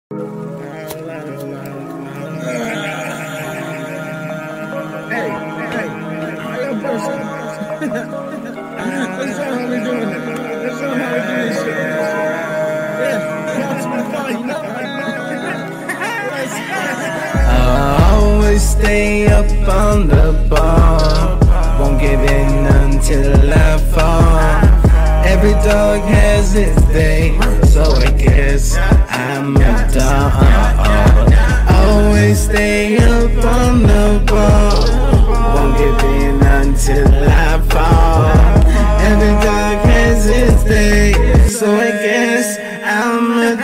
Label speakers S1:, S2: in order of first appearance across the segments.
S1: Hey, how your person? Let's show how we doing it. Let's show how we do this shit. Yeah, y'all too fun, you know?
S2: I always stay up on the ball, won't give in until I fall. Every dog has its day, so I guess I'm a dog. Always stay up on the ball, won't give in until I fall. Every dog has its day, so I guess I'm a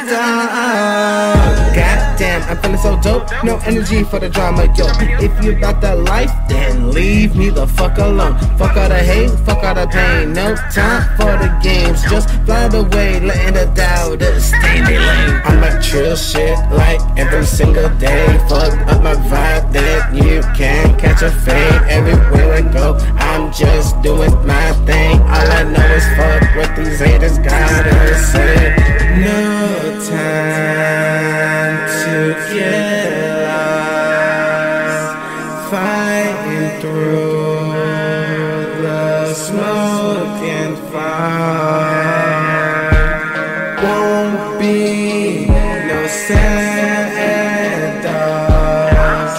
S2: dog. Goddamn, I'm feeling so dope. No energy for the drama, yo. If you got that life, then leave me the fuck alone. Fuck all the hate, fuck all the pain. No time for the games, just fly away, letting the doubters stay in their lane. I'm like trill shit like every single day. Fuck up my vibe that you can't catch a fade. Everywhere I go, I'm just doing my thing. All I know is fuck what these haters gotta say. No time to get lost, fighting through the smoke and fire. Won't be no sad dogs.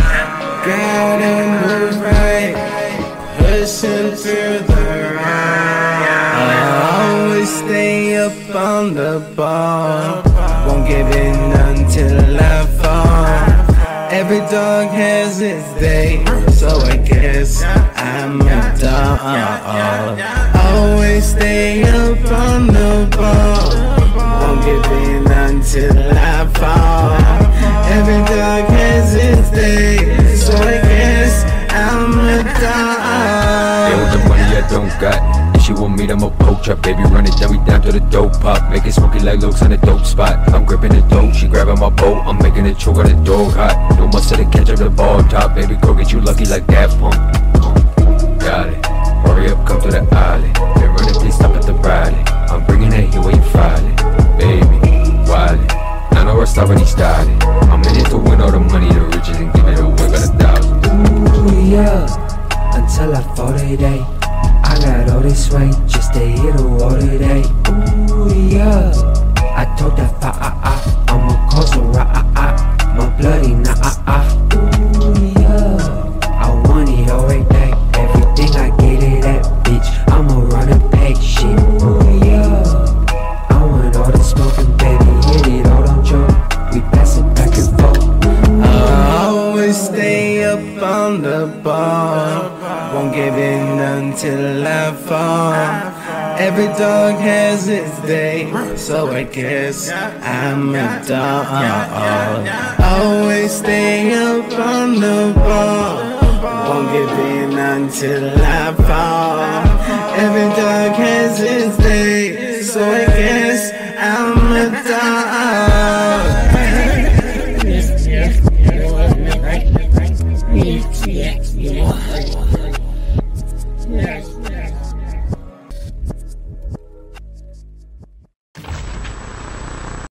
S2: Gotta move right, pushing through the ride. I always stay up on the ball, won't give in until I fall. Every dog has its day, so I guess I'm a dog. Always stay up on the ball, won't give in until I fall. Every dog has its day, so I guess I'm a dog.
S3: Yo, the money I don't got. She want me, I'm a poach up, baby, run it down, we down to the dope pop. Make it smoky like Luke's on the dope spot. I'm gripping the dope, she grabbing my boat. I'm making it choke on the dog hot. No muscle to catch up the ball top, baby, go get you lucky like that pump. Got it, hurry up, come to the alley. Been running, please stop at the rally. I'm bringing it here where you find it, baby, wildin'. I know I start when he started. I'm in it to win all the money, the riches, and give it away by the thousand.
S4: Ooh, yeah, until I fall today. I got all this weight just to hit a wall today. Ooh, yeah, I told that I'ma cause a rock, my bloody Ooh, yeah, I want it all right back. Everything I get it at, bitch, I'ma run and pack shit. Ooh, yeah, I want all the smoking, baby, hit it all on jump. We pass it back and forth.
S2: I always stay up on the ball, won't give in until I fall. Every dog has its day, so I guess I'm a dog. Always stay up on the ball, won't give in until I fall. Every dog has its day, so I guess I'm